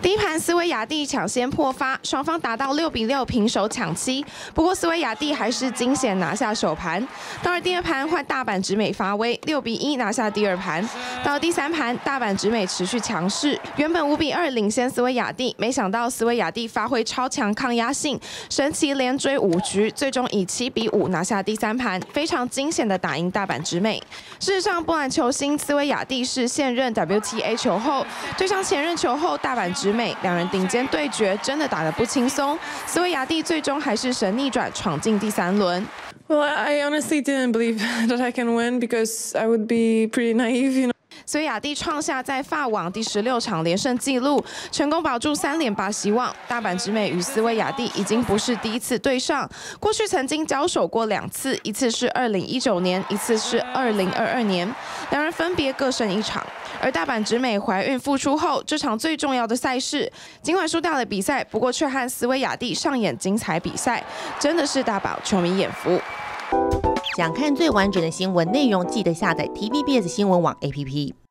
第一盘斯维亚蒂抢先破发，双方打到6比6平手抢七。不过斯维亚蒂还是惊险拿下首盘。到了第二盘换大阪直美发威，6比1拿下第二盘。到了第三盘，大阪直美持续强势，原本5比2领先斯维亚蒂，没想到斯维亚蒂发挥超强抗压性，神奇连追5局，最终以7比5拿下第三盘，非常惊险的打赢大阪直美。事实上，波兰球星斯维亚蒂是现任 WTA 球后，对上前任球后大阪直美，两人顶尖对决真的打得不轻松。斯维亚蒂最终还是神逆转，闯进第3轮。 Well, I honestly didn't believe that I can win because I would be pretty naive, you know. 斯维亚蒂创下在法网第16场连胜纪录，成功保住3连霸希望。大阪直美与斯维亚蒂已经不是第一次对上，过去曾经交手过2次，一次是2019年，一次是2022年，两人分别各胜1场。而大阪直美怀孕复出后，这场最重要的赛事，尽管输掉了比赛，不过却和斯维亚蒂上演精彩比赛，真的是大饱球迷眼福。 想看最完整的新闻内容，记得下载 TVBS 新闻网 APP。